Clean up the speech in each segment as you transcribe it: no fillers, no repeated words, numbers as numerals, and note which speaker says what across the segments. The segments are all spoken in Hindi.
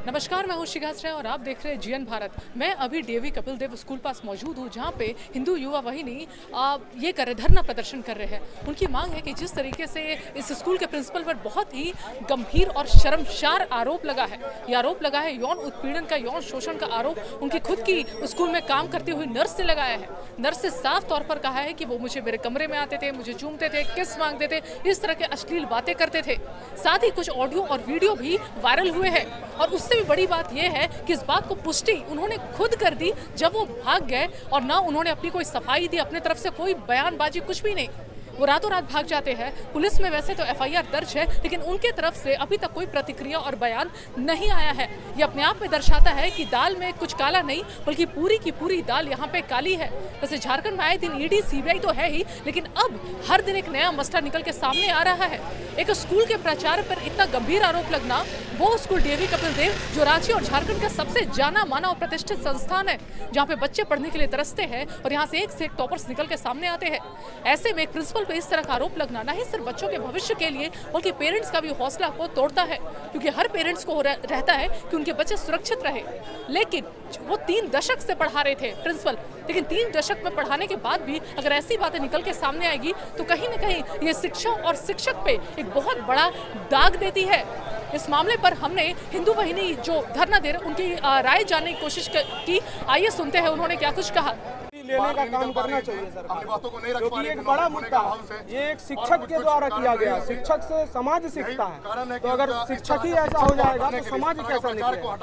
Speaker 1: नमस्कार, मैं हूं शिखा श्रेय और आप देख रहे हैं जीएन भारत। मैं अभी डीएवी कपिल देव स्कूल पास मौजूद हूं, जहां पे हिंदू युवा वाहिनी ये धरना प्रदर्शन कर रहे हैं। उनकी मांग है कि जिस तरीके से इस स्कूल के प्रिंसिपल पर बहुत ही गंभीर और शर्मसार आरोप लगा है, ये आरोप लगा है यौन उत्पीड़न का, यौन शोषण का आरोप उनकी खुद की स्कूल में काम करती हुई नर्स से लगाया है। नर्स से साफ तौर पर कहा है कि वो मुझे मेरे कमरे में आते थे, मुझे चूमते थे, किस मांगते थे, इस तरह के अश्लील बातें करते थे। साथ ही कुछ ऑडियो और वीडियो भी वायरल हुए हैं और उससे भी बड़ी बात यह है कि इस बात को पुष्टि उन्होंने खुद कर दी जब वो भाग गए और ना उन्होंने अपनी कोई सफाई दी, अपने तरफ से कोई बयानबाजी, कुछ भी नहीं। वो रातों रात भाग जाते हैं। पुलिस में वैसे तो एफआईआर दर्ज है, लेकिन उनके तरफ से अभी तक कोई प्रतिक्रिया और बयान नहीं आया है। ये अपने आप में दर्शाता है कि दाल में कुछ काला नहीं, बल्कि पूरी की पूरी दाल यहाँ पे काली है। वैसे झारखंड में आए दिन ईडी सीबीआई तो है ही, लेकिन अब हर दिन एक नया मसला निकल के सामने आ रहा है। एक स्कूल के प्राचार्य पर इतना गंभीर आरोप लगना, वो स्कूल डीएवी कपिल देव जो रांची और झारखंड का सबसे जाना माना और प्रतिष्ठित संस्थान है, जहाँ पे बच्चे पढ़ने के लिए तरसते हैं और यहाँ से एक टॉपर्स निकल के सामने आते हैं। ऐसे में एक प्रिंसिपल पे इस तरह का आरोप लगना ना ही सिर्फ बच्चों के भविष्य के लिए, बल्कि पेरेंट्स का भी हौसला को तोड़ता है, क्योंकि हर पेरेंट्स को रहता है कि उनके बच्चे सुरक्षित रहे। लेकिन वो 3 दशक से पढ़ा रहे थे प्रिंसिपल, लेकिन 3 दशक में पढ़ाने के बाद भी अगर ऐसी बातें निकल के सामने आएगी तो कहीं ना कहीं ये शिक्षा और शिक्षक पे एक बहुत बड़ा दाग देती है। इस मामले पर हमने हिंदू वाहिनी जो धरना दे रहे उनकी राय जानने की कोशिश की। आइए सुनते हैं उन्होंने क्या कुछ कहा।
Speaker 2: लेने का काम करना चाहिए सरकार, क्योंकि एक बड़ा मुद्दा है। ये एक शिक्षक के द्वारा किया गया, शिक्षक से समाज सीखता है, तो अगर शिक्षक ही ऐसा हो जाएगा तो समाज कैसा निकलेगा?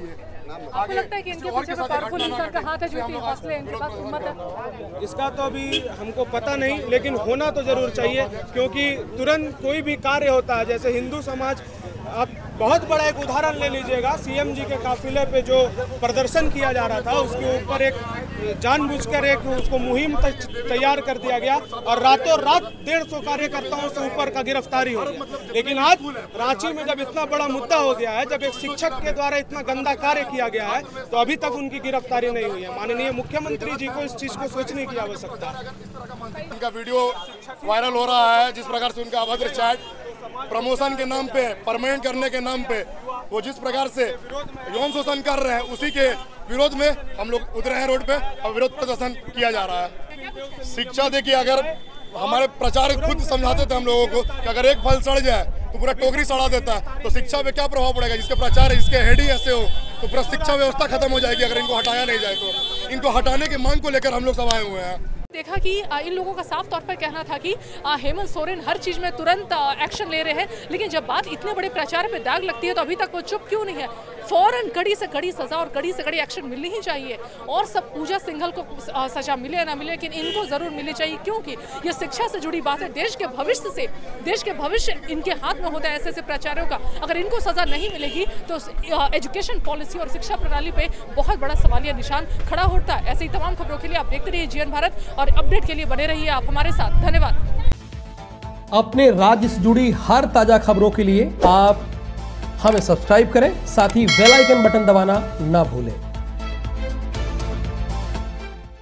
Speaker 1: आपको लगता है कि इनके पीछे कोई पावरफुल इंसान का हाथ है, जो इतनी हौसले, इनके पास हिम्मत है?
Speaker 2: इसका तो अभी हमको पता नहीं, लेकिन होना तो जरूर चाहिए, क्योंकि तुरंत कोई भी कार्य होता है, जैसे हिंदू समाज, आप बहुत बड़ा एक उदाहरण ले लीजिएगा, सीएम जी के काफिले पे जो प्रदर्शन किया जा रहा था, उसके ऊपर एक जानबूझकर एक उसको मुहिम तैयार कर दिया गया और रातों रात 150 कार्यकर्ताओं से ऊपर का गिरफ्तारी हो गया। लेकिन आज रांची में जब इतना बड़ा मुद्दा हो गया है, जब एक शिक्षक के द्वारा इतना गंदा कार्य किया गया है, तो अभी तक उनकी गिरफ्तारी नहीं हुई है। माननीय मुख्यमंत्री जी को इस चीज को सोचने की आवश्यकता है।
Speaker 3: उनका वीडियो वायरल हो रहा है, जिस प्रकार से उनका अभद्र चैट प्रमोशन के नाम पे, परमानेंट करने के नाम पे वो जिस प्रकार से यौन शोषण कर रहे हैं, उसी के विरोध में हम लोग उतरे हैं रोड पे और विरोध प्रदर्शन किया जा रहा है। शिक्षा देखिए, अगर हमारे प्रचारक खुद समझाते थे हम लोगों को कि अगर एक फल सड़ जाए तो पूरा टोकरी सड़ा देता है, तो शिक्षा पे क्या प्रभाव पड़ेगा? जिसके प्रचार जिसके हेड ही ऐसे हो तो पूरा शिक्षा व्यवस्था खत्म हो जाएगी अगर इनको हटाया नहीं जाए। तो इनको हटाने की मांग को लेकर हम लोग सब आए हुए हैं।
Speaker 1: देखा कि इन लोगों का साफ तौर पर कहना था कि हेमंत सोरेन हर चीज में तुरंत एक्शन ले रहे हैं, लेकिन जब बात इतने बड़े प्रचार पे दाग लगती है तो अभी तक वो चुप क्यों नहीं है? फौरन कड़ी से कड़ी सजा और कड़ी से कड़ी एक्शन मिलनी ही चाहिए। और सब पूजा सिंघल को सजा मिले या ना मिले, लेकिन इनको जरूर मिलनी चाहिए, क्योंकि ये शिक्षा से जुड़ी बात है। देश के भविष्य से, देश के भविष्य इनके हाथ में होता है ऐसे प्राचार्यों का। अगर इनको सजा नहीं मिलेगी तो एजुकेशन पॉलिसी और शिक्षा प्रणाली पे बहुत बड़ा सवालिया निशान खड़ा होता है। ऐसे ही तमाम खबरों के लिए आप देखते रहिए जीएन भारत और अपडेट के लिए बने रहिए आप हमारे साथ। धन्यवाद।
Speaker 4: अपने राज्य से जुड़ी हर ताजा खबरों के लिए आप हमें सब्सक्राइब करें, साथ ही बेल आइकन बटन दबाना ना भूलें।